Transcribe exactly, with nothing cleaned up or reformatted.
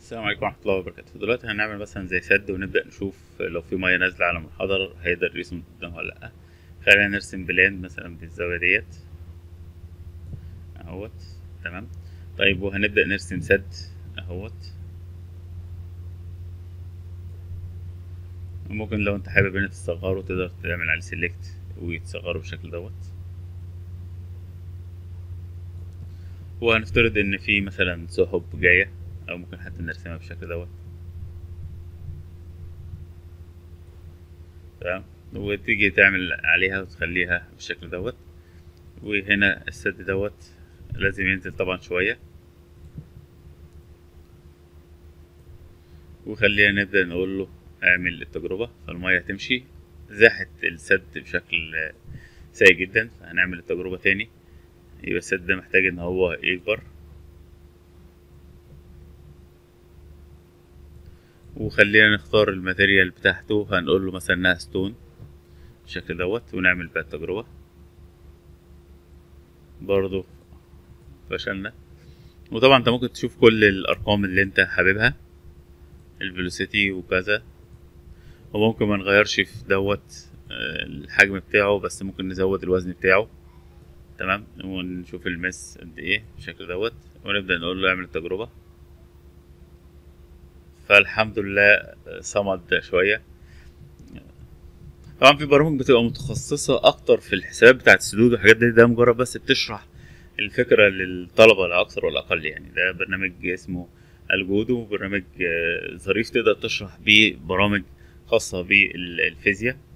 السلام عليكم ورحمة الله وبركاته. دلوقتي هنعمل مثلا زي سد ونبدأ نشوف لو في مية نازلة على منحدر هيقدر يرسم قدامها ولا لأ. خلينا نرسم بلان مثلا بالزاوية ديت اهوت. تمام. طيب وهنبدأ نرسم سد اهوت. ممكن لو انت حابب ان تصغره تقدر تعمل عليه سيلكت ويتصغره بالشكل دوت. وهنفترض ان في مثلا سحب جاية او ممكن حتى نرسمها بالشكل دوت. تمام. وتيجي تعمل عليها وتخليها بالشكل دوت. وهنا السد دوت لازم ينزل طبعا شوية. وخلينا نبدأ نقول له اعمل التجربة، فالمية هتمشي زاحت السد بشكل سيء جدا. هنعمل التجربة تاني، يبقى السد ده محتاج ان هو يكبر. وخلينا نختار الماتيريال بتاعته، هنقول له مثلا انها ستون بالشكل دوت ونعمل بقى التجربة. برضو فشلنا. وطبعا انت ممكن تشوف كل الارقام اللي انت حاببها، الفيلوسيتي وكذا. وممكن ما نغيرش في دوت الحجم بتاعه، بس ممكن نزود الوزن بتاعه. تمام. ونشوف المس قد ايه بالشكل دوت ونبدأ نقول له اعمل التجربة. فالحمد لله صمد شوية. طبعا في برامج بتبقى متخصصة اكتر في الحسابات بتاعة السدود والحاجات دي، ده مجرد بس بتشرح الفكرة للطلبة لا اكثر ولا اقل. يعني ده برنامج اسمه الجودو، برنامج ظريف تقدر تشرح بيه برامج خاصة بالفيزياء.